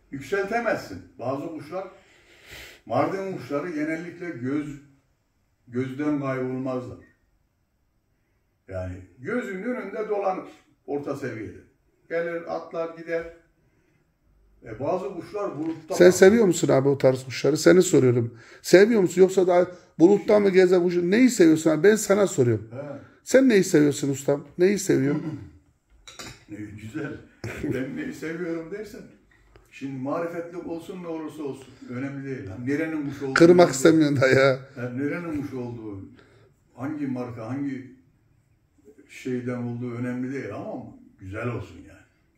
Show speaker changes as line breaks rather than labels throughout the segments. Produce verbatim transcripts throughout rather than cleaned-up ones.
yükseltemezsin. Bazı kuşlar, Mardin kuşları genellikle göz gözden kaybolmazlar. Yani gözün önünde dolanır orta seviyede. Gelir, atlar, gider. E bazı kuşlar bulutta.
Sen seviyor musun abi o tarz kuşları? Seni soruyorum. Seviyor musun yoksa da bulutta mı gezen kuşu? Neyi seviyorsun abi? Ben sana soruyorum.
He.
Sen neyi seviyorsun ustam? Neyi seviyorsun?
Ne güzel. Ben neyi seviyorum dersen. Şimdi marifetli olsun ne olursa olsun. Önemli değil. Yani nerenin kuşu olduğu.
Kırmak istemiyorsun da ya.
Yani nerenin kuşu olduğu. Hangi marka, hangi şeyden olduğu önemli değil ama güzel olsun yani.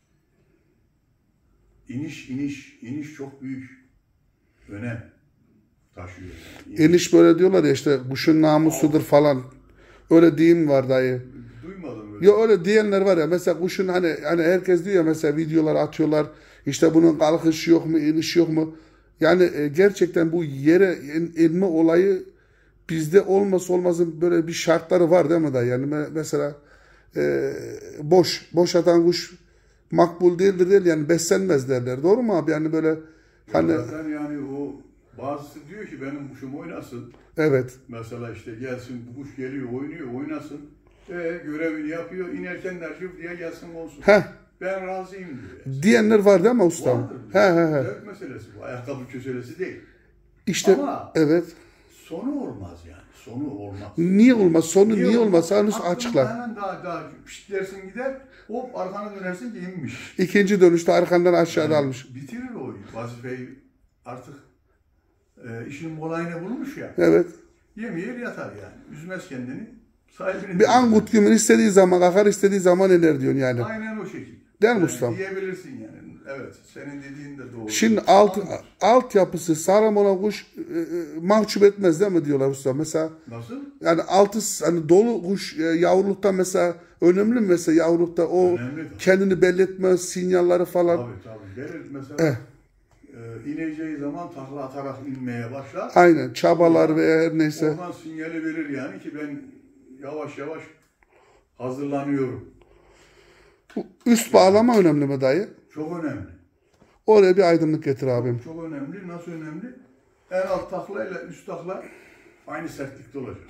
İniş, iniş, iniş çok büyük önem taşıyor. Yani. İniş.
İniş böyle diyorlar ya işte kuşun namusudur falan. Öyle deyim var dayı.
Duymadım öyle.
Ya öyle diyenler var ya mesela kuşun hani hani herkes diyor ya mesela videolar atıyorlar. İşte bunun kalkışı yok mu, iniş yok mu? Yani e, gerçekten bu yere in, inme olayı bizde olmasa olmazın böyle bir şartları var değil mi dayı? Yani me- mesela e, boş boş atan kuş makbul değildir değil yani beslenmez derler. Doğru mu abi? Yani böyle hani
Zaten yani o bazısı diyor ki benim kuşum oynasın.
evet.
Mesela işte gelsin bu kuş geliyor oynuyor oynasın. E, görevini yapıyor inerken der diye gelsin olsun.
Heh.
Ben razıyım diyor.
Diyenler var değil mi ustam?
Vardır.
He he he.
Zevk meselesi bu. Ayakkabı köselesi değil.
İşte
ama
evet.
sonu olmaz yani. Sonu olmaz.
Niye olmaz? Sonu niye, niye olmaz? Henüz
Aklın
açıkla.
Hemen daha daha pişt dersin gider. Hop arkana dönersin ki inmiş.
İkinci dönüşte arkandan aşağıda
yani
almış.
Bitirir o vazifeyi. Artık e, işin kolayını bulmuş ya.
Evet.
Yemeğe yatar yani. Üzmez kendini. Sahibini
bir angut gibi istediği zaman akar istediği zaman iner diyorsun yani.
Aynen o şekilde.
Değil mi
yani
ustam?
Diyebilirsin yani. Evet. Senin dediğin de doğru.
Şimdi alt, alt yapısı sağlam olan kuş e, e, mahcup etmez değil mi diyorlar usta? Mesela
nasıl?
yani altı hani dolu kuş e, yavrulukta mesela önemli mi mesela yavrulukta o
önemli,
kendini belli etme sinyalleri falan.
Tabii tabii. Gelir mesela
eh.
e, ineceği zaman takla atarak inmeye başlar.
Aynen çabalar ve her neyse.
Oradan sinyali verir yani ki ben yavaş yavaş hazırlanıyorum.
Üst bağlama önemli mi dayı?
Çok önemli.
Oraya bir aydınlık getir abim.
Çok, çok önemli. Nasıl önemli? En alt takla ile üst takla aynı sertlikte olacak.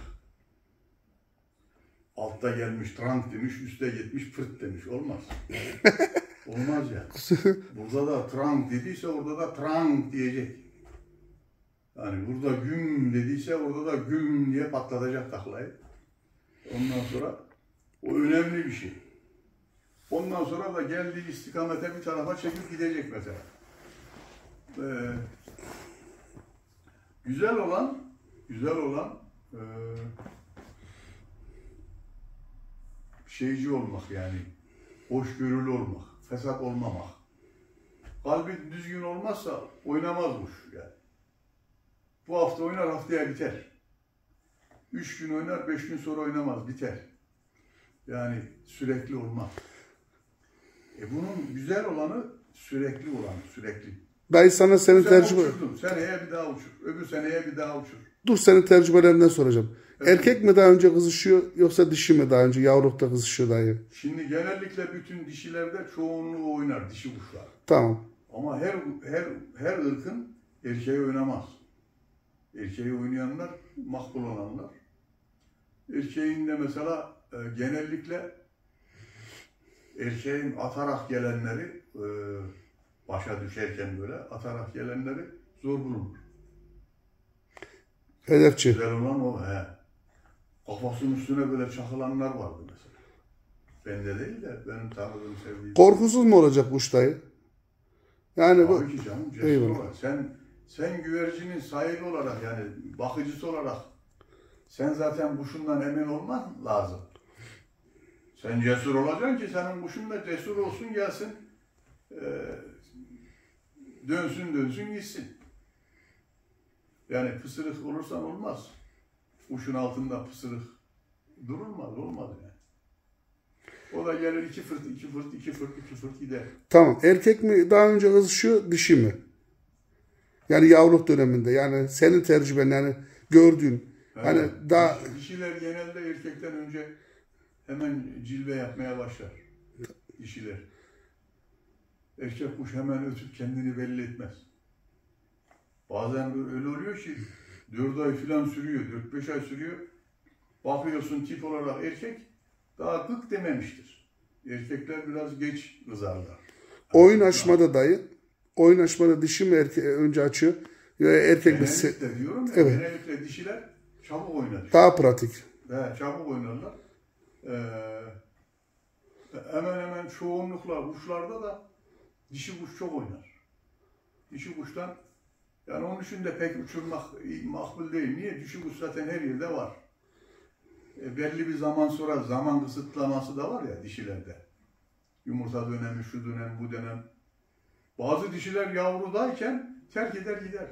Altta gelmiş trank demiş, üstte gitmiş fırt demiş. Olmaz. Olmaz ya. Burada da trank dediyse orada da trank diyecek. Yani burada güm dediyse orada da güm diye patlatacak taklayı. Ondan sonra o önemli bir şey. Ondan sonra da geldiği istikamete bir tarafa çekip gidecek mesela. Ee, güzel olan, güzel olan e, şeyci olmak yani, hoşgörülü olmak, fesat olmamak. Kalbi düzgün olmazsa oynamaz kuş yani. Bu hafta oynar, haftaya biter. Üç gün oynar, beş gün sonra oynamaz, biter. Yani sürekli olmaz. E bunun güzel olanı sürekli olan, sürekli.
Dayı sana senin
Sen
tecrübe...
uçurdun, seneye bir daha uçur, öbür seneye bir daha uçur.
Dur senin tecrübelerinden soracağım.
Evet.
Erkek mi daha önce kızışıyor yoksa dişi mi daha önce yavrulukta kızışıyor dayı?
Şimdi genellikle bütün dişilerde çoğunluğu oynar, dişi kuşlar.
Tamam.
Ama her her her ırkın erkeği oynamaz. Erkeği oynayanlar makbul olanlar. Erkeğin de mesela e, genellikle erkeğin atarak gelenleri e, başa düşerken böyle atarak gelenleri zor bulunur.
Hedefçi.
Güzel olan o. He. Kafasının üstüne böyle çakılanlar vardı mesela. Bende değil de benim tanıdığım, sevdiğim.
Korkusuz mu olacak kuş dayı? Yani bu...
Tabii ki canım, cesur
Eyvallah.
olarak. Sen, sen güvercinin sahibi olarak yani bakıcısı olarak sen zaten kuşundan emin olman lazım. Sen cesur olacaksın ki senin kuşun da cesur olsun gelsin e, dönsün dönsün gitsin. Yani pısırık olursan olmaz. Kuşun altında pısırık durulmaz, olmaz yani. O da gelir iki fırt, iki fırt, iki fırt, iki fırt gider.
Tamam. Erkek mi daha önce kızışıyor, dişi mi? Yani yavruluk döneminde. Yani senin tecrüben yani gördüğün.
Evet.
Hani daha...
Dişiler genelde erkekten önce hemen cilve yapmaya başlar. Dişiler. erkek kuş hemen ötüp kendini belli etmez. Bazen öyle oluyor ki dört ay falan sürüyor, dört beş ay sürüyor. Bakıyorsun tip olarak erkek daha gık dememiştir. Erkekler biraz geç kızarlar.
Oyun açmada dayı. Oyun açmada dişi mi erkek önce açıyor? Ya erkek mi?
Genellikle diyorum ya,
evet.
Genellikle dişiler çabuk oynar.
Daha pratik.
He, çabuk oynarlar. Ee, hemen hemen çoğunlukla kuşlarda da dişi kuş çok oynar. Dişi kuştan yani onun için de pek uçurmak makbul değil. Niye? Dişi kuş zaten her yerde var. E, belli bir zaman sonra zaman kısıtlaması da var ya dişilerde. Yumurta dönemi, şu dönem, bu dönem. Bazı dişiler yavrudayken terk eder gider.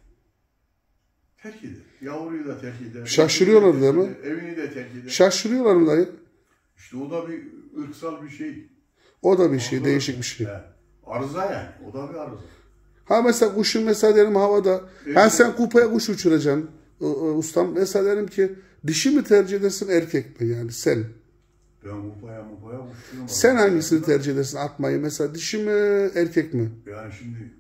Terk eder. Yavruyu da terk eder.
Şaşırıyorlar değil mi?
Evini de terk eder.
Şaşırıyorlar mı dayı?
İşte o da bir ırksal bir şey.
O da bir şey,
Arıza,
değişik bir şey.
He. Arıza yani. O da bir arıza.
Ha mesela kuşun mesela derim havada.
Evet.
Ha sen kupaya kuş uçuracaksın. Ustam mesela derim ki dişi mi tercih edersin erkek mi yani sen?
Ben kupaya mupaya uçuyorum.
Sen hangisini tercih edersin atmayı? Mesela dişi mi erkek mi?
Yani şimdi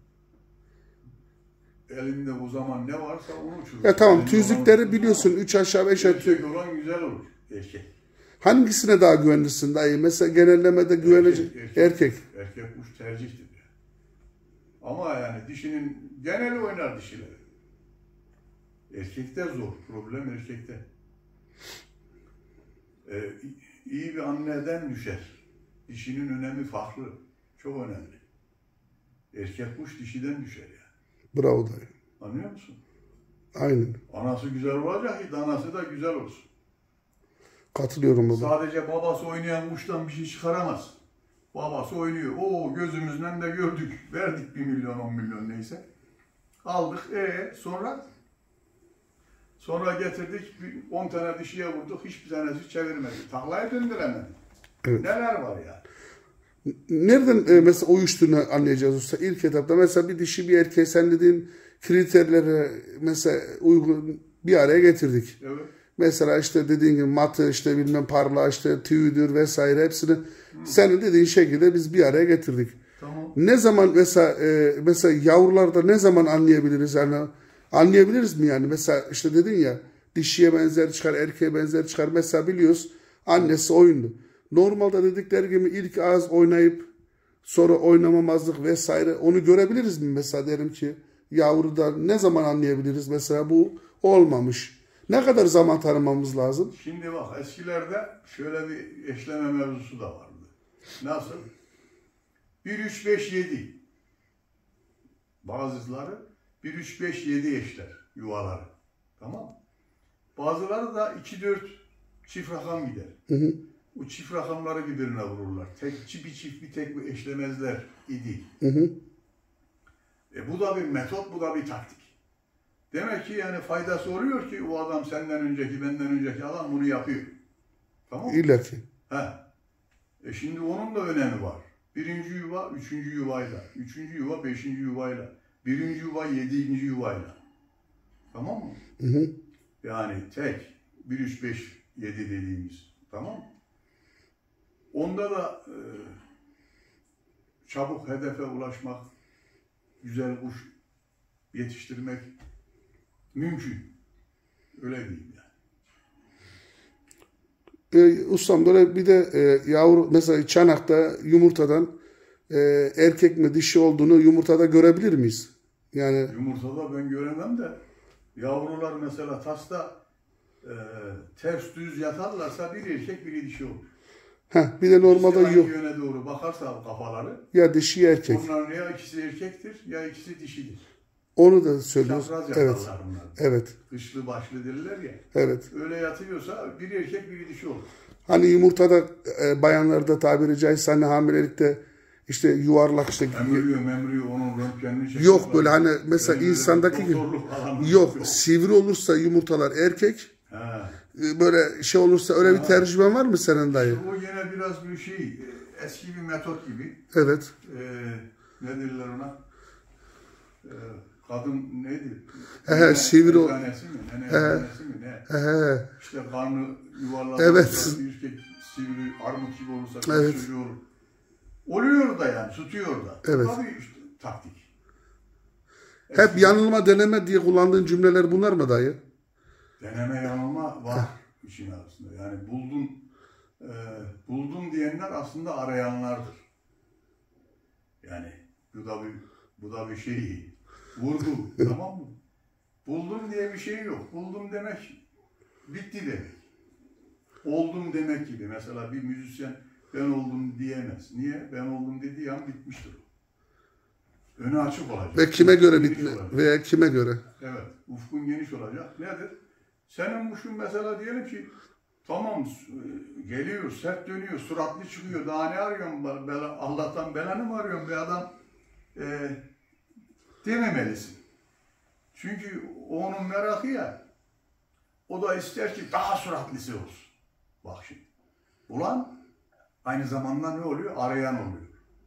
elimde o zaman ne varsa onu uçururum.
Ya tamam
Elimde
tüzükleri
olan-
biliyorsun. Üç aşağı beş yukarı.
Erkek olan güzel olur. Erkek.
Hangisine daha güvenlisin dayı? Mesela genellemede güvenecek
Erkek.
erkek.
Erkek kuş tercihtir. Yani. Ama yani dişinin geneli oynar dişileri. Erkekte zor. Problem erkekte. Ee, iyi bir anneden düşer. Dişinin önemi farklı. Çok önemli. Erkek kuş dişiden düşer yani.
Bravo dayı.
Anlıyor musun?
Aynen.
Anası güzel olacak ki danası da güzel olsun.
Katılıyorum baba.
Sadece babası oynayan kuştan bir şey çıkaramaz. Babası oynuyor. Oo gözümüzden de gördük. Verdik bir milyon, on milyon neyse. Aldık. E sonra? Sonra getirdik. On tane dişiye vurduk. Hiçbir tanesi çevirmedi. Taklayı döndüremedi.
Evet.
Neler var ya?
Nereden e, mesela uyuştuğunu anlayacağız usta? İlk etapta mesela bir dişi bir erkeği sen dediğin kriterlere mesela uygun bir araya getirdik.
Evet.
Mesela işte dediğin gibi matı işte bilmem parla işte tüydür vesaire hepsini Hı. senin dediğin şekilde biz bir araya getirdik.
Tamam.
Ne zaman mesela e, mesela yavrularda ne zaman anlayabiliriz yani anlayabiliriz mi yani mesela işte dedin ya dişiye benzer çıkar erkeğe benzer çıkar mesela biliyoruz annesi oyunlu. Normalde dedikleri gibi ilk ağız oynayıp sonra oynamamazlık vesaire onu görebiliriz mi mesela derim ki yavruda ne zaman anlayabiliriz mesela bu olmamış. Ne kadar zaman tanımamız lazım?
Şimdi bak eskilerde şöyle bir eşleme mevzusu da vardı. Nasıl? bir, üç, beş, yedi. Bazıları bir, üç, beş, yedi eşler yuvaları. Tamam. Bazıları da iki, dört çift rakam gider.
Hı hı.
O çift rakamları birbirine vururlar. Tek bir çift bir tek bir eşlemezler idi.
Hı hı.
E bu da bir metot, bu da bir taktik. Demek ki yani faydası oluyor ki o adam senden önceki, benden önceki adam bunu yapıyor. Tamam mı?
İlla ki.
He. E şimdi onun da önemi var. Birinci yuva, üçüncü yuvayla. Üçüncü yuva, beşinci yuvayla. Birinci yuva, yedinci yuvayla. Tamam mı?
Hı hı.
Yani tek. Bir, üç, beş, yedi dediğimiz. Tamam mı? Onda da e, çabuk hedefe ulaşmak, güzel kuş yetiştirmek mümkün. Öyle diyeyim yani.
E, ustam böyle bir de e, yavru mesela çanakta yumurtadan e, erkek mi dişi olduğunu yumurtada görebilir miyiz? Yani
Yumurtada ben göremem de yavrular mesela tasta e, ters düz yatarlarsa bir erkek biri dişi olur.
heh, bir de normalde
İkisi
yok.
aynı yöne doğru bakarsa kafaları
Ya dişi ya erkek.
onlar ya ikisi erkektir ya ikisi dişidir.
Onu da söylüyoruz.
Çapraz
Evet.
yatarlar bunlar.
Evet.
Kışlı başlı derler ya.
Evet.
Öyle yatıyorsa biri erkek biri dişi olur.
Hani yumurtada e, bayanlarda tabiri caizse hani hamilelikte işte yuvarlak işte
Emriyor memriyor onun röntgenini çekiyor.
yok böyle hani mesela
Benim
insandaki gibi
doktorluk falan
yok sivri olursa yumurtalar erkek
He.
e, böyle şey olursa öyle bir tercümen var mı senin dayı?
Bu yine biraz bir şey eski bir metot gibi.
Evet.
Ee, ne derler ona? Ee, kadın neydi?
He,
Nene
sivri o-
eczanesi mi? Nene eczanesi mi? Ne?
He.
İşte karnı yuvarlanırsa
Evet.
bir erkek sivri armut gibi olursa kız
Evet.
çocuğu olur. Oluyor da yani, tutuyor da.
Evet.
Tabii işte taktik.
Hep yanılma deneme diye kullandığın cümleler bunlar mı dayı?
Deneme yanılma var işin arasında. Yani buldum e, buldum diyenler aslında arayanlardır. Yani bu da bir bu da bir şey. Vurdum, tamam mı? Buldum diye bir şey yok. Buldum demek bitti demek. Oldum demek gibi. Mesela bir müzisyen ben oldum diyemez. Niye? Ben oldum dediği an bitmiştir o. Önü açık olacak.
Ve kime göre
Geniş
bitme
olacak.
veya kime göre?
Evet. Ufkun geniş olacak. Nedir? Senin kuşun mesela diyelim ki tamam geliyor, sert dönüyor, suratlı çıkıyor. Daha ne arıyorsun? Bela, Allah'tan belanı mı arıyorsun be adam? E, dememelisin. Çünkü o onun merakı ya. O da ister ki daha suratlısı olsun. Bak şimdi. Ulan aynı zamanda ne oluyor? Arayan oluyor.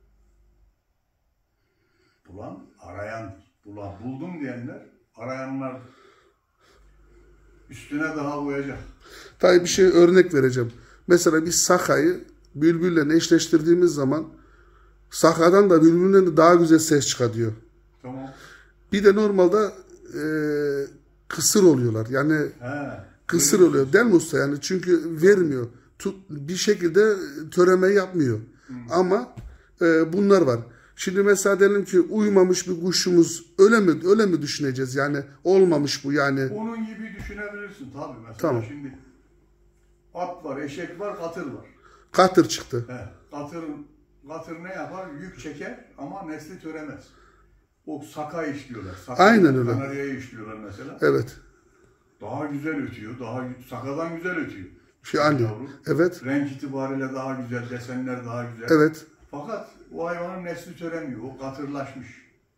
Bulan arayandır. Bulan buldum diyenler arayanlardır. Üstüne daha koyacak.
Tabii bir şey örnek vereceğim. Mesela biz sakayı bülbülle eşleştirdiğimiz zaman sakadan da bülbülden de daha güzel ses çıkartıyor.
Tamam.
Bir de normalde e, kısır oluyorlar. Yani
He,
kısır
öyle
oluyor değil mi usta? Yani çünkü vermiyor. Tut, bir şekilde töreme yapmıyor.
Hmm.
Ama e, bunlar var. Şimdi mesela diyelim ki uyumamış bir kuşumuz öyle mi öyle mi düşüneceğiz? Yani olmamış bu yani.
onun gibi düşünebilirsin tabii. Mesela
Tamam.
şimdi at var, eşek var, katır var.
Katır çıktı.
He, katır, katır ne yapar? Yük çeker ama nesli töremez. O saka işliyorlar. Saka,
Aynen öyle.
Kanaryayı işliyorlar mesela.
Evet.
Daha güzel ötüyor. Daha sakadan güzel ötüyor.
Şey anne.
Yavru.
Evet.
Renk itibariyle daha güzel, desenler daha güzel.
Evet.
Fakat o hayvanın nesli töremiyor. O katırlaşmış.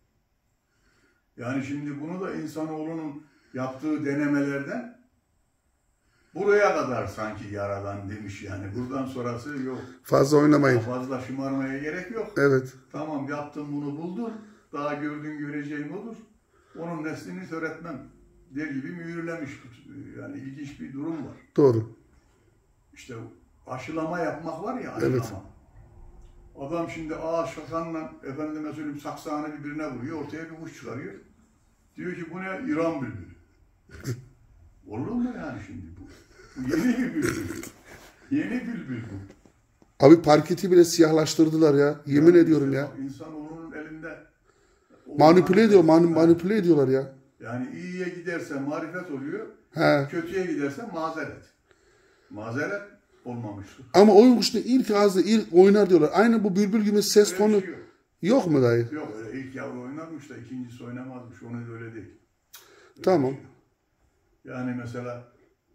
Yani şimdi bunu da insanoğlunun yaptığı denemelerden buraya kadar sanki yaradan demiş yani. Buradan sonrası yok.
Fazla oynamayın.
Daha fazla şımarmaya gerek yok.
Evet.
Tamam yaptım bunu buldun. Daha gördüğün göreceğin olur. Onun neslini öğretmem der gibi mühürlemiş. Yani ilginç bir durum var.
Doğru.
İşte aşılama yapmak var ya aşılama.
Evet.
Adam şimdi ağaç şakanla efendime söyleyeyim saksağını birbirine vuruyor. Ortaya bir kuş çıkarıyor. Diyor ki bu ne? İran bülbülü. Olur mu yani şimdi bu? Bu yeni bir bülbül. Yeni bülbül bu.
Abi parketi bile siyahlaştırdılar ya. Yemin
Yani
ediyorum
işte
ya.
İnsanoğlunun elinde
Manipüle ediyor, mani- manipüle ediyorlar ya.
Yani iyiye giderse marifet oluyor.
He.
Kötüye giderse mazeret. Mazeret olmamıştır.
Ama oyun kuşunda ilk ağzı ilk oynar diyorlar. Aynı bu bülbül gibi ses
Öyle
tonu
bir şey yok.
yok mu dayı?
Yok öyle ilk yavru oynarmış da ikincisi oynamazmış. Onu da öyle değil. Öyle
Tamam.
bir şey yok. Yani mesela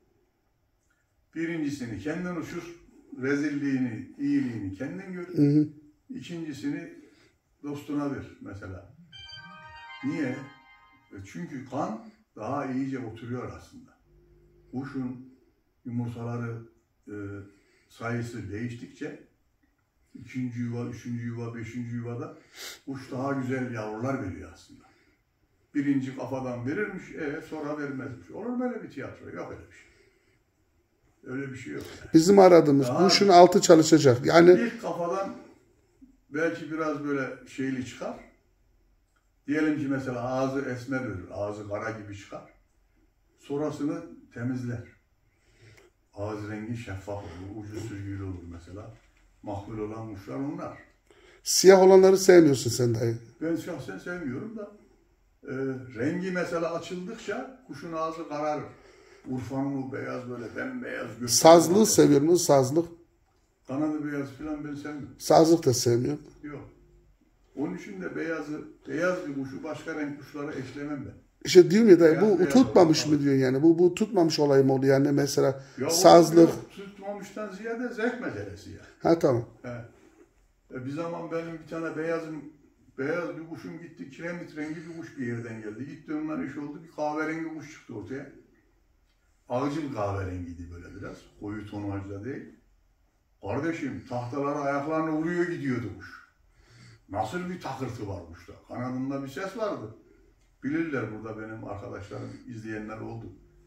birincisini kendin uçur, rezilliğini, iyiliğini kendin gör.
Hı hı.
İkincisini dostuna ver mesela. Niye? E çünkü kan daha iyice oturuyor aslında. Kuşun yumurtaları e, sayısı değiştikçe ikinci yuva, üçüncü yuva, beşinci yuvada kuş daha güzel yavrular veriyor aslında. Birinci kafadan verirmiş, e, sonra vermezmiş. Olur mu öyle bir tiyatro? Yok öyle bir şey. Öyle bir şey yok. Yani.
Bizim aradığımız
Daha-
kuşun altı çalışacak. Yani
İlk kafadan belki biraz böyle şeyli çıkar. Diyelim ki mesela ağzı esmer verir, ağzı kara gibi çıkar. Sonrasını temizler. Ağız rengi şeffaf olur, ucu sürgülü olur mesela. Mahvul olan kuşlar onlar.
siyah olanları sevmiyorsun sen dayı.
Ben şahsen sevmiyorum da e, rengi mesela açıldıkça kuşun ağzı kararır. Urfanın o beyaz böyle bembeyaz. gökyüzü
Sazlığı
var.
seviyorum. O sazlık.
Kanadı beyaz falan ben sevmiyorum.
Sazlık da sevmiyorum.
Yok. Onun için de beyazı, beyaz bir kuşu başka renk kuşlara eşlemem ben.
İşte diyorum ya dayı
Beyaz
bu
beyaz
tutmamış
olan
mı diyorsun yani? Bu bu tutmamış olay mı oluyor yani mesela
Ya o
sazlık.
yok, tutmamıştan ziyade zevk meselesi ya.
Ha tamam.
He. E, bir zaman benim bir tane beyazım, beyaz bir kuşum gitti, kiremit rengi bir kuş bir yerden geldi. Gitti ondan iş oldu, bir kahverengi kuş çıktı ortaya. Ağacıl kahverengiydi böyle biraz, koyu tonajda değil. Kardeşim tahtalara ayaklarına vuruyor gidiyordu kuş. Nasıl bir takırtı var kuşta? Kanadında bir ses vardı. Bilirler burada benim arkadaşlarım, izleyenler oldu.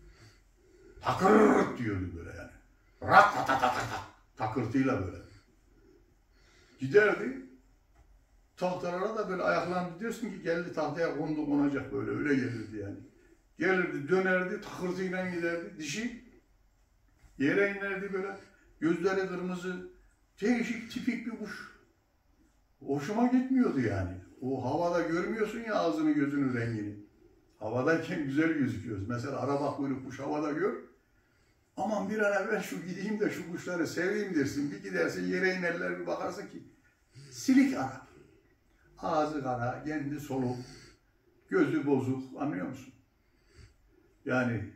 Takırt diyordu böyle yani. Rat ta ta ta ta ta. Takırtıyla böyle. Giderdi. tahtalara da böyle ayaklandı, diyorsun ki geldi tahtaya kondu konacak, böyle öyle gelirdi yani. Gelirdi, dönerdi, takırtıyla giderdi, dişi yere inerdi böyle, gözleri kırmızı, değişik tipik bir kuş. Hoşuma gitmiyordu yani. O havada görmüyorsun ya ağzını gözünün rengini. Havadayken güzel gözüküyoruz. Mesela araba kuyruk kuş havada gör. Aman bir an evvel şu gideyim de şu kuşları seveyim dersin. Bir gidersin yere inerler, bir bakarsın ki silik Arap. Ağzı kara, kendi soluk, gözü bozuk, anlıyor musun? Yani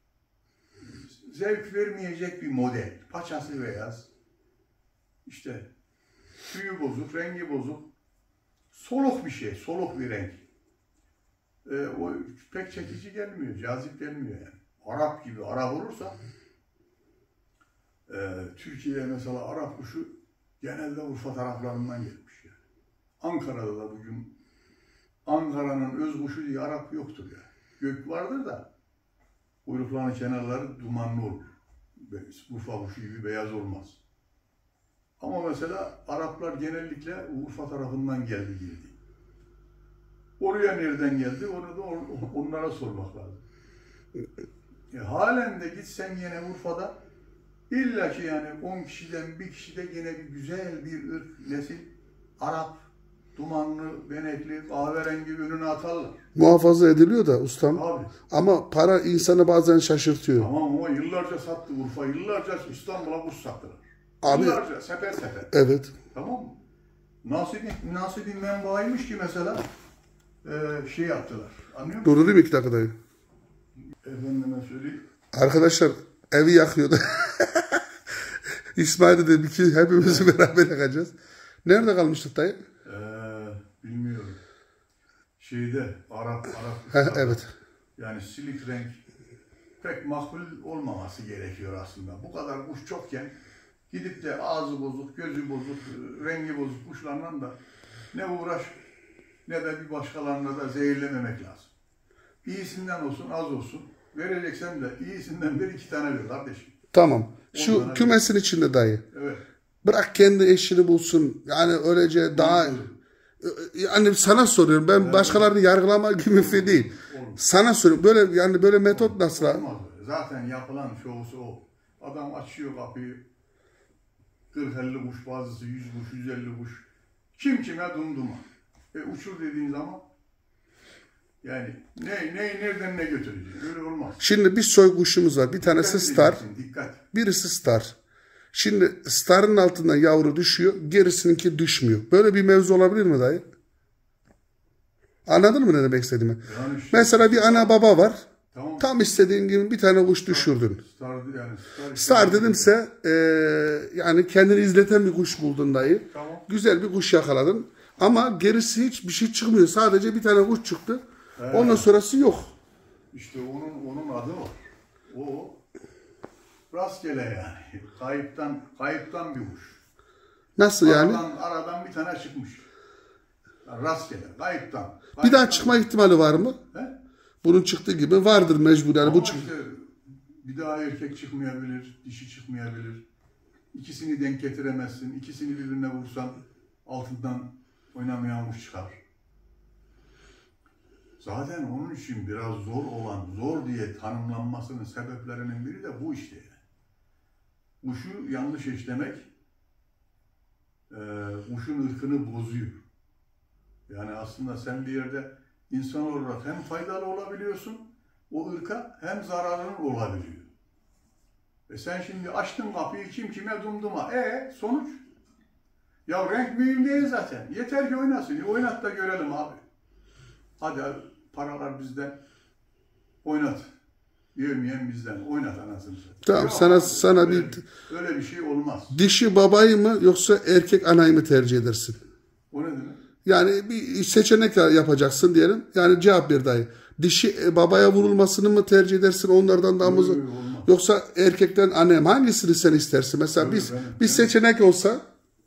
zevk vermeyecek bir model. Paçası beyaz. İşte tüyü bozuk, rengi bozuk. Soluk bir şey, soluk bir renk. Ee, o pek çekici gelmiyor, cazip gelmiyor yani. Arap gibi, Arap olursa e, Türkiye'ye mesela Arap kuşu genelde Urfa taraflarından gelmiş yani. Ankara'da da bugün Ankara'nın öz kuşu diye Arap yoktur yani. Gök vardır da kuyruklarının kenarları dumanlı olur. Urfa kuşu gibi beyaz olmaz. Ama mesela Araplar genellikle Urfa tarafından geldi girdi. Oraya nereden geldi? Onu da onlara sormak lazım. E, halen de gitsen yine Urfa'da illa ki yani on kişiden bir kişide yine bir güzel bir ırk, nesil Arap, dumanlı, benekli, kahverengi önüne atarlar.
Muhafaza ediliyor da ustam.
Abi.
Ama para insanı bazen şaşırtıyor.
Tamam ama yıllarca sattı Urfa, yıllarca İstanbul'a kuş sattılar.
Abi,
yıllarca sefer sefer.
Evet.
Tamam mı? Nasibin, nasibin menbaıymış ki mesela e, şey yaptılar. Anlıyor musun?
Durdurayım iki dakika dayı.
Efendime söyleyeyim.
Arkadaşlar evi yakıyordu. İsmail de dedi ki hepimiz beraber yakacağız. Nerede kalmıştık dayı?
Ee, bilmiyorum. Şeyde Arap Arap.
Heh, evet.
Yani silik renk pek makbul olmaması gerekiyor aslında. Bu kadar kuş çokken gidip de ağzı bozuk, gözü bozuk, rengi bozuk kuşlarla da ne uğraş ne de bir başkalarına da zehirlememek lazım. İyisinden olsun, az olsun. Vereceksen de iyisinden bir iki tane ver kardeşim.
Tamam. Şu
Ondan
kümesin içinde dayı.
Evet.
Bırak kendi eşini bulsun. Yani öylece daha... Yani sana soruyorum. Ben evet. Başkalarını yargılama gibi bir şey değil. Olmaz. Sana soruyorum. Böyle yani böyle metot Olmaz. Nasıl?
Olmaz. Zaten yapılan şovusu o. Adam açıyor kapıyı. kırk elli kuş, bazısı yüz kuş, yüz elli kuş. Kim kime dumduma. E uçur dediğin zaman yani ne ne nereden ne götürecek? Öyle olmaz.
Şimdi bir soy kuşumuz var. Bir tanesi star.
Dikkat.
Birisi star. Şimdi starın altından yavru düşüyor. Gerisininki düşmüyor. Böyle bir mevzu olabilir mi dayı? Anladın mı ne demek istediğimi? Yani işte, Mesela bir ana baba var. Tamam. Tam istediğin gibi bir tane kuş star, düşürdün. Star, yani star, star dedimse e, yani kendini izleten bir kuş buldun dayı. Tamam. Güzel bir kuş yakaladın. Ama gerisi hiç bir şey çıkmıyor. Sadece bir tane kuş çıktı. Evet. Ondan sonrası yok.
İşte onun onun adı var. O rastgele yani. Kayıptan kayıptan bir kuş.
Nasıl
aradan,
yani?
Aradan bir tane çıkmış. Rastgele, kayıptan. kayıptan.
Bir daha çıkma ihtimali var mı?
He?
Bunun çıktığı gibi vardır mecbur. Yani
Ama
bu
işte bir daha erkek çıkmayabilir, dişi çıkmayabilir. İkisini denk getiremezsin. İkisini birbirine vursan altından oynamayan kuş çıkar. Zaten onun için biraz zor olan, zor diye tanımlanmasının sebeplerinin biri de bu işte. Kuşu yanlış eşlemek, e, kuşun ırkını bozuyor. Yani aslında sen bir yerde insan olarak hem faydalı olabiliyorsun, o ırka hem zararın olabiliyor. E sen şimdi açtın kapıyı kim kime dumduma. E sonuç? Ya renk mühim değil zaten. Yeter ki oynasın. Oynat da görelim abi. Hadi abi, paralar bizden. Oynat. Yemeyen bizden. Oynat anasını.
Tamam ya, sana abi, sana
öyle,
bir
öyle bir şey olmaz.
Dişi babayı mı yoksa erkek anayı mı tercih edersin?
O ne demek?
Yani bir seçenek yapacaksın diyelim. Yani cevap ver dayı. Dişi babaya vurulmasını mı tercih edersin onlardan daha mı? Yoksa erkekten anne mi? Hangisini sen istersin? Mesela öyle, biz benim, bir benim. seçenek olsa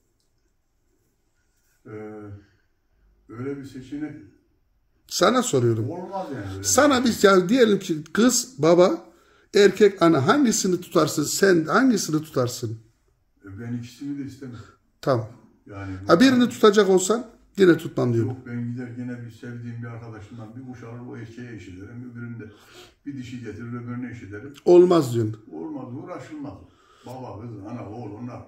ee, öyle bir seçenek
sana soruyorum.
Olmaz yani.
Sana biz yani diyelim ki kız, baba, erkek, ana hangisini tutarsın? Sen hangisini tutarsın?
Ben ikisini de istemem.
Tamam.
Yani
ha birini tutacak olsan? Yine tutmam diyor.
Yok, ben gider gene bir sevdiğim bir arkadaşımdan bir kuş alır, o erkeğe eşilerim. Öbüründe bir dişi getirir, öbürüne eşilerim.
Olmaz diyorsun.
Olmaz, uğraşılmaz. Baba, kız, ana, oğul, onlar.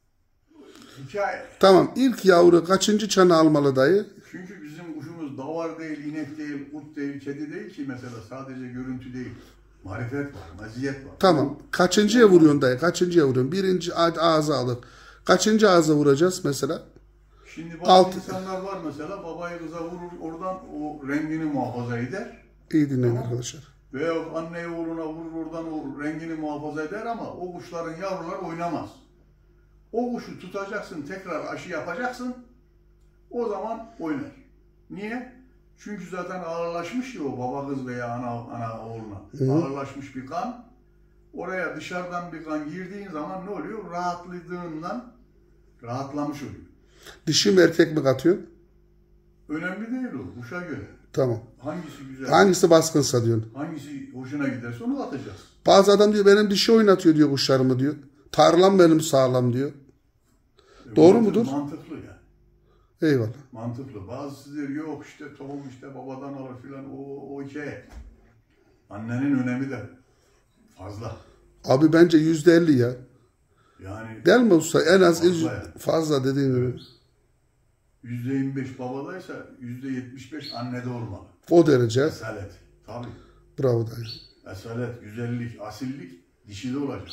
Hikaye.
Tamam. İlk yavru kaçıncı çanı almalı dayı?
Çünkü bizim kuşumuz davar değil, inek değil, kurt değil, kedi değil ki mesela, sadece görüntü değil. Marifet var, maziyet var.
Tamam. Kaçıncıya vuruyorsun dayı? Kaçıncıya vuruyorsun? Birinci ağza alıp. Kaçıncı ağza vuracağız mesela?
Şimdi bazı
Alt...
insanlar var mesela, babayı kıza vurur, oradan o rengini muhafaza eder.
İyi dinleyin arkadaşlar.
Veya anneyi oğluna vurur, oradan o rengini muhafaza eder ama o kuşların yavruları oynamaz. O kuşu tutacaksın, tekrar aşı yapacaksın, o zaman oynar. Niye? Çünkü zaten ağırlaşmış ya o baba kız veya ana, ana oğluna. Hı. Ağırlaşmış bir kan. Oraya dışarıdan bir kan girdiğin zaman ne oluyor? Rahatladığından rahatlamış oluyor.
Dişi mi erkek mi katıyor?
Önemli değil o, kuşa göre.
Tamam.
Hangisi güzel?
Hangisi baskınsa diyorsun.
Hangisi hoşuna giderse onu atacağız.
Bazı adam diyor benim dişi oynatıyor diyor kuşlarımı diyor. Tarlam benim sağlam diyor.
E,
Doğru
mantıklı,
mudur?
Mantıklı ya.
Eyvallah.
Mantıklı. Bazısı diyor yok işte tohum işte babadan alır filan, o, o hikaye. Annenin önemi de fazla.
Abi bence yüzde elli ya.
Yani
değil mi usta? En az
fazla, yani.
fazla dediğin gibi.
Evet. yüzde yirmi beş babadaysa yüzde yetmiş beş annede olmalı.
O derece.
Esalet. Tabii.
Bravo dayı.
Esalet, güzellik, asillik dişide olacak.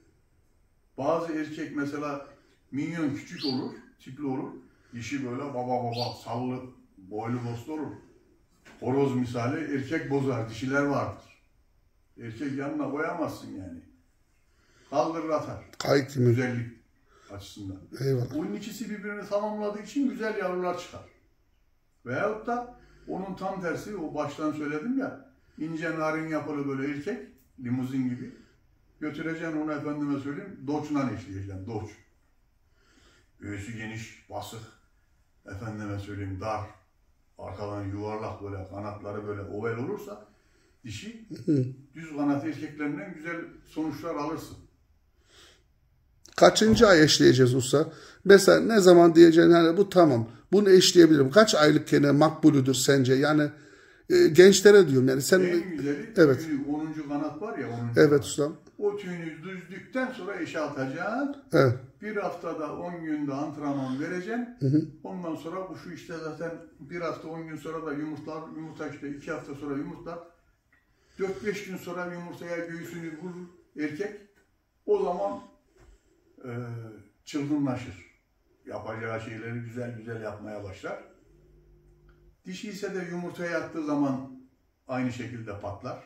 Bazı erkek mesela minyon küçük olur, tipli olur. Dişi böyle baba baba sallı, boylu boslu olur. Horoz misali erkek bozar, dişiler vardır. Erkek yanına koyamazsın yani. Kaldırır atar.
Kayık gibi.
Güzellik açısından.
Eyvallah.
Bunun ikisi birbirini tamamladığı için güzel yavrular çıkar. Veyahut da onun tam tersi, o baştan söyledim ya, ince narin yapılı böyle erkek, limuzin gibi. Götüreceksin onu, efendime söyleyeyim, doçla eşleyeceksin, doç. Göğsü geniş, basık, efendime söyleyeyim dar, arkadan yuvarlak böyle, kanatları böyle oval olursa dişi, düz kanat erkeklerinden güzel sonuçlar alırsın.
Kaçıncı ay eşleyeceğiz usta? Mesela ne zaman diyeceksin yani bu tamam, bunu eşleyebilirim. Kaç aylık gene makbulüdür sence? Yani e, gençlere diyorum yani sen...
En güzeli
evet.
tüyünü, onuncu kanat var ya, onuncu
evet
kanat.
ustam.
O tüyünü düzdükten sonra eşe atacaksın.
Evet.
Bir haftada on günde antrenman vereceksin.
Hı hı.
Ondan sonra kuşu işte zaten bir hafta on gün sonra da yumurtlar. Yumurta işte iki hafta sonra yumurtlar. dört beş gün sonra yumurtaya göğsünü vurur erkek. O zaman e, çılgınlaşır. Yapacağı şeyleri güzel güzel yapmaya başlar. Dişi ise de yumurtaya yattığı zaman aynı şekilde patlar.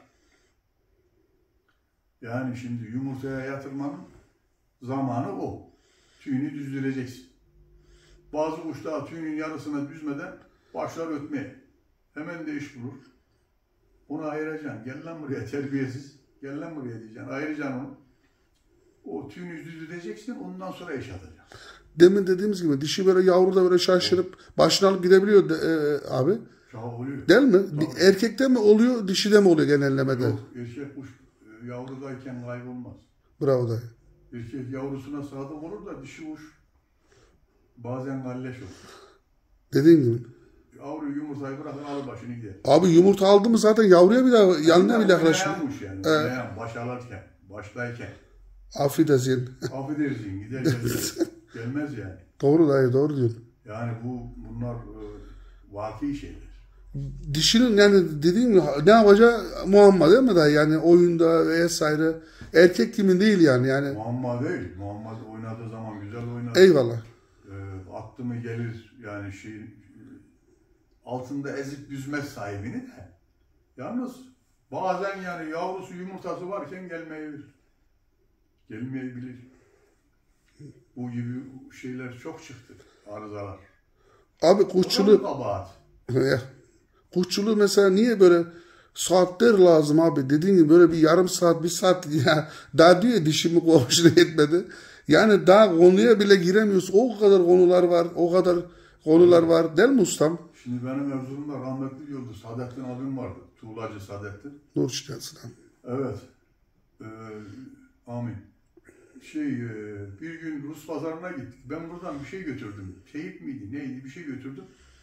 Yani şimdi yumurtaya yatırmanın zamanı o. Tüyünü düzdüreceksin. Bazı kuşlar tüyünün yarısına düzmeden başlar ötmeye. Hemen de iş bulur. Onu ayıracaksın. Gel lan buraya terbiyesiz. Gel lan buraya diyeceksin. Ayıracaksın onu. O tüyünü düzdüreceksin. Ondan sonra eş atacaksın.
Demin dediğimiz gibi dişi böyle yavru da böyle şaşırıp başını alıp gidebiliyor de, e, abi.
Şah oluyor.
Değil mi?
Tabii.
Erkekte mi oluyor, dişide mi oluyor genellemede?
Yok, erkek kuş e, yavrudayken kaybolmaz.
Bravo dayı.
Erkek yavrusuna sadık olur da dişi kuş bazen galleş olur.
Dediğin gibi.
Yavru yumurtayı bırakır alır başını gider.
Abi yumurta aldı mı zaten yavruya bir daha yanına bile yaklaşıyor.
Oynayanmış yani.
Evet.
Oynayan, baş alırken, baştayken.
Affedersin.
Affedersin, gider gelmez. Gelmez yani.
Doğru dayı, doğru diyorsun.
Yani bu bunlar e, vaki şeyler.
Dişinin yani dediğin gibi ne yapacağı muamma değil mi dayı? Yani oyunda vesaire. Erkek kimin değil yani. yani.
Muamma değil. Muamma oynadığı zaman güzel oynar.
Eyvallah.
E, attı mı gelir yani şey e, altında ezip büzmez sahibini de. Yalnız bazen yani yavrusu yumurtası varken gelmeyebilir. Gelmeyebilir. Bu gibi şeyler çok çıktı. Arızalar.
Abi kuşçuluk kuşçuluğu mesela niye böyle saatler lazım abi? Dediğin gibi böyle bir yarım saat, bir saat ya daha diyor ya dişimi hoşuna etmedi. Yani daha konuya bile giremiyoruz. O kadar konular var, o kadar konular var. Değil mi ustam?
Şimdi benim Erzurum'da rahmetli diyordu. Saadettin abim vardı. Tuğlacı Saadettin.
Nur çıkarsın.
Evet. Ee, amin. Şey, bir gün Rus pazarına gittik. Ben buradan bir şey götürdüm. Teyip miydi, neydi bir şey götürdüm.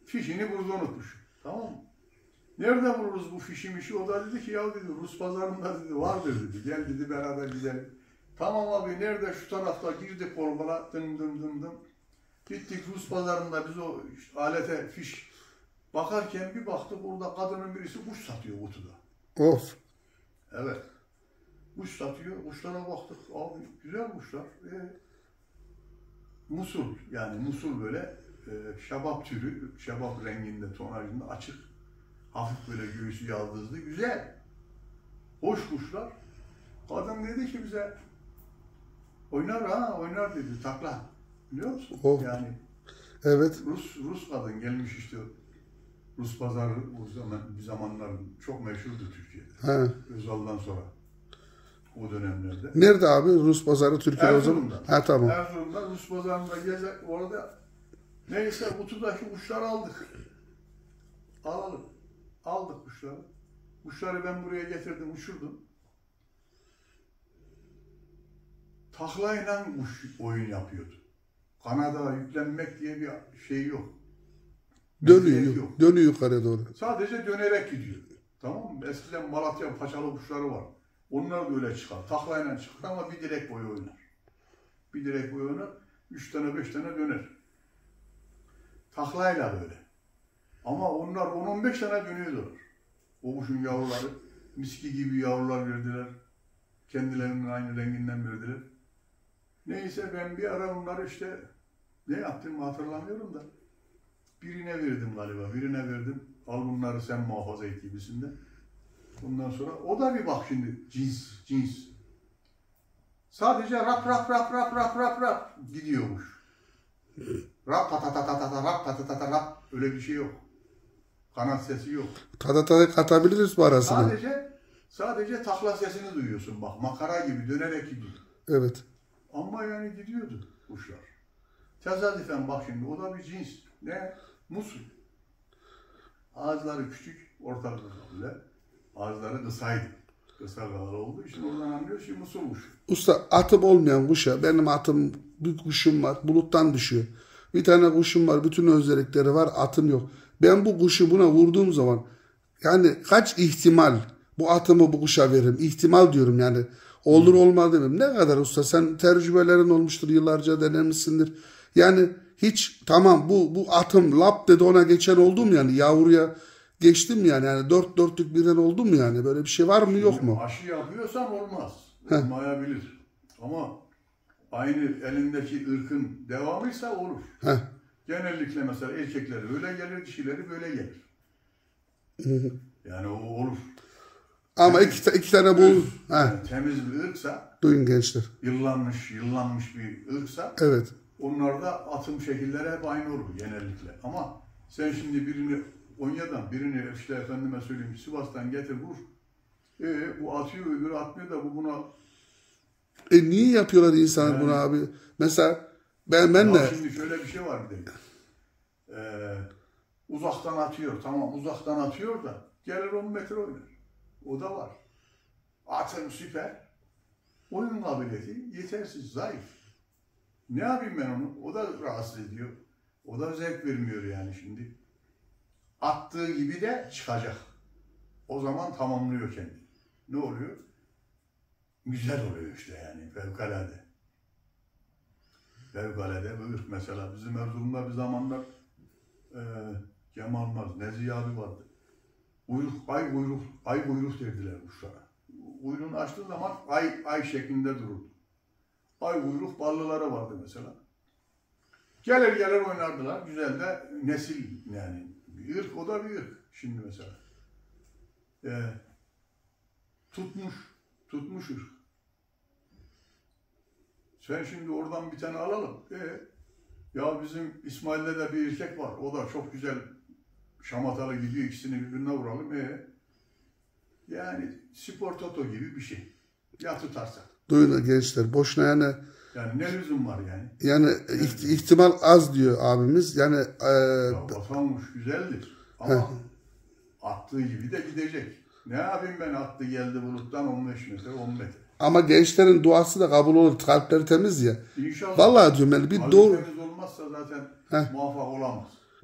Fişini burada unutmuş. Tamam mı? Nerede buluruz bu fişimişi? O da dedi ki ya dedi Rus pazarında dedi vardır dedi. Gel dedi beraber gidelim. Tamam abi nerede? Şu tarafta girdik ormana. Dım dım dım dım. Gittik Rus pazarında biz o işte, alete fiş bakarken bir baktık orada kadının birisi kuş satıyor kutuda.
Of.
Evet. Kuş satıyor. Kuşlara baktık. Abi güzel kuşlar. E, musul yani musul böyle e, şabap türü, şabap renginde, tonajında açık. Hafif böyle göğsü yaldızlı. Güzel. Hoş kuşlar. Kadın dedi ki bize oynar ha oynar dedi takla. Biliyor musun?
Oh.
Yani
evet.
Rus Rus kadın gelmiş işte Rus pazarı o zaman bir zamanlar çok meşhurdu Türkiye'de.
Ha.
Özal'dan sonra o dönemlerde.
Nerede abi Rus pazarı Türkiye'de o zaman?
Erzurum'da.
Ha tamam.
Erzurum'da Rus pazarında gezer orada neyse kutudaki kuşları aldık. Alalım. Aldık kuşları. Kuşları ben buraya getirdim, uçurdum. Taklayla kuş oyun yapıyordu. Kanada yüklenmek diye bir şey yok.
Dönüyor,
yok.
dönüyor yukarı doğru.
Sadece dönerek gidiyor. Tamam mı? Eskiden Malatya paçalı kuşları var. Onlar da öyle çıkar. Taklayla çıkar ama bir direk boyu oynar. Bir direk boyu oynar. Üç tane beş tane döner. Taklayla böyle. Ama onlar on on beş tane dönüyorlar. O kuşun yavruları miski gibi yavrular verdiler. Kendilerinin aynı renginden verdiler. Neyse ben bir ara onları işte ne yaptığımı hatırlamıyorum da birine verdim galiba. Birine verdim. Al bunları sen muhafaza et gibisinde. Ondan sonra o da bir bak şimdi cins cins. Sadece rap rap rap rap rap rap rap gidiyormuş. Rap ta ta ta ta ta rap ta ta ta ta rap öyle bir şey yok. Kanat sesi yok.
Tada tada katabiliriz bu arasına.
Sadece sadece takla sesini duyuyorsun bak makara gibi dönerek gidiyor.
Evet.
Ama yani gidiyordu kuşlar. Tesadüfen bak şimdi o da bir cins. Ne? Musul. Ağızları küçük, orta kısalı. Ağızları kısaydı. Kısa kalalı olduğu için oradan anlıyoruz ki musulmuş.
Usta atım olmayan kuşa benim atım bir kuşum var buluttan düşüyor. Bir tane kuşum var bütün özellikleri var atım yok. Ben bu kuşu buna vurduğum zaman yani kaç ihtimal bu atımı bu kuşa veririm. İhtimal diyorum yani. Olur olmaz demem. Ne kadar usta sen tecrübelerin olmuştur yıllarca denemişsindir. Yani hiç tamam bu bu atım lap dedi ona geçen oldu mu yani yavruya geçtim yani yani dört dörtlük birden oldu mu yani böyle bir şey var mı yok mu?
Aşı yapıyorsan olmaz. Olmayabilir. Ama aynı elindeki ırkın devamıysa olur.
Heh.
Genellikle mesela erkekleri öyle gelir, dişileri böyle gelir. Yani o olur.
Ama iki, iki tane bu
yani temiz bir ırksa,
duyun gençler.
Yıllanmış, yıllanmış bir ırksa,
evet.
Onlarda atım şekilleri hep aynı olur genellikle. Ama sen şimdi birini Konya'dan, birini işte efendime söyleyeyim Sivas'tan getir vur. E, bu atıyor, öbürü atmıyor da bu buna...
E niye yapıyorlar insanlar
yani,
bunu abi? Mesela ben ben de...
Şimdi şöyle bir şey var bir de. Ee, uzaktan atıyor, tamam uzaktan atıyor da gelir on metre oynar. O da var. Atım süper. Oyun kabiliyeti yetersiz, zayıf. Ne yapayım ben onu? O da rahatsız ediyor. O da zevk vermiyor yani şimdi. Attığı gibi de çıkacak. O zaman tamamlıyor kendini. Ne oluyor? Güzel oluyor işte yani fevkalade. Fevkalade buyur. Mesela bizim Erzurum'da bir zamanlar e, Kemal Maz, Nezih abi vardı. Uyruk, ay kuyruk, ay kuyruk dediler kuşlara. Kuyruğunu açtığı zaman ay ay şeklinde dururdu. Ay kuyruk ballıları vardı mesela. Gelir gelir oynardılar. Güzel de nesil yani. Bir ırk, o da bir ırk. Şimdi mesela. Ee, tutmuş. Tutmuş ırk. Sen şimdi oradan bir tane alalım. Ee, ya bizim İsmail'de de bir erkek var. O da çok güzel şamatalı gidiyor. İkisini birbirine vuralım. Ee, yani spor toto gibi bir şey. Ya tutarsa.
Duyun gençler. Boşuna yani.
Yani ne lüzum var yani?
Yani iht ihtimal az diyor abimiz. Yani e,
ya atanmış güzeldir. Ama
heh.
attığı gibi de gidecek. Ne yapayım ben attı geldi buluttan on beş metre on metre.
Ama gençlerin duası da kabul olur. Kalpleri temiz ya.
İnşallah.
Vallahi diyorum yani bir
Kalp
doğru.
temiz olmazsa zaten
heh.
muvaffak olamaz.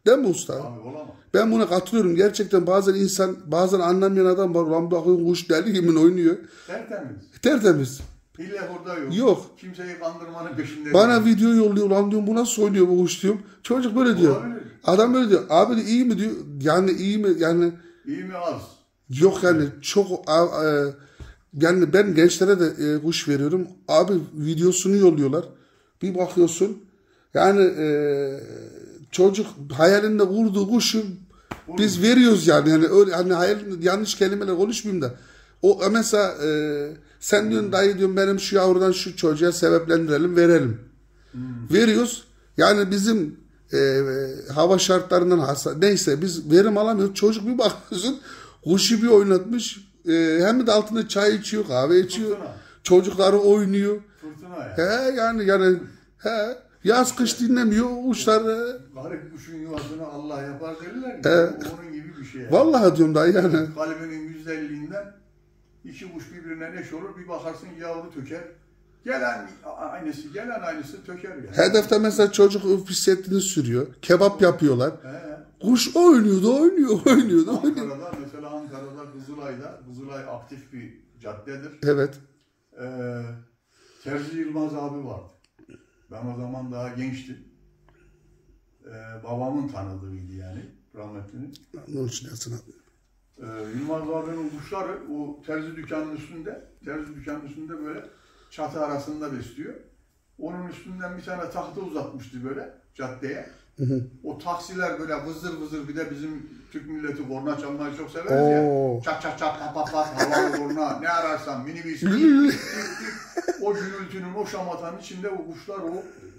Değil mi usta?
Abi olamaz.
Ben buna katılıyorum. Gerçekten bazen insan, bazen anlamayan adam var. Lan bakın kuş deli gibi oynuyor.
Tertemiz.
Tertemiz.
Hile burada yok.
Yok.
Kimseyi kandırmanın peşinde
Bana
değil.
video yolluyor. Lan diyorum bu nasıl oynuyor bu kuş diyorum. Çocuk böyle diyor.
Olabilir.
Adam böyle diyor. Abi de iyi mi diyor. Yani iyi mi? Yani
İyi mi az?
yok yani çok a- a- yani ben gençlere de e, kuş veriyorum. Abi videosunu yolluyorlar. Bir bakıyorsun. Yani e, çocuk hayalinde kurduğu kuşu biz veriyoruz yani. Yani öyle hani hayal, yanlış kelimeler konuşmayayım da. O mesela e, sen diyorsun dayı diyorum benim şu yavrudan şu çocuğa sebeplendirelim verelim. Hmm. Veriyoruz. Yani bizim e, hava şartlarından hasta neyse biz verim alamıyoruz. Çocuk bir bakıyorsun kuşu bir oynatmış. E, hem de altında çay içiyor, kahve içiyor.
Fırtına.
Çocukları oynuyor.
Fırtına ya.
He yani yani he yaz kış dinlemiyor uçlar.
Garip kuşun yuvasını Allah yapar derler ya.
He.
Onun gibi bir şey. Yani.
Vallahi diyorum dayı yani.
Kalbinin güzelliğinden iki kuş birbirine eş olur. Bir bakarsın yavru töker. Gelen aynısı, gelen aynısı töker yani.
Hedefte mesela çocuk bisikletini sürüyor. Kebap yapıyorlar.
He.
Kuş oynuyordu, oynuyor, oynuyordu, oynuyor.
Ankara'da mesela Ankara'da Kızılay'da, Kızılay aktif bir caddedir.
Evet.
Ee, Terzi Yılmaz abi vardı. Ben o zaman daha gençtim. Ee, babamın tanıdığıydı yani rahmetlinin.
Onun için Yasin abi.
Ee, Yılmaz abinin kuşları o terzi dükkanının üstünde, terzi dükkanının üstünde böyle çatı arasında besliyor. Onun üstünden bir tane tahta uzatmıştı böyle caddeye. Hı hı. O taksiler böyle vızır vızır bir de bizim Türk milleti korna çalmayı çok severiz
Oo.
ya. Çat çat çat pat pat pat havalı korna ne ararsan minibüs. O gürültünün o şamatanın içinde o kuşlar o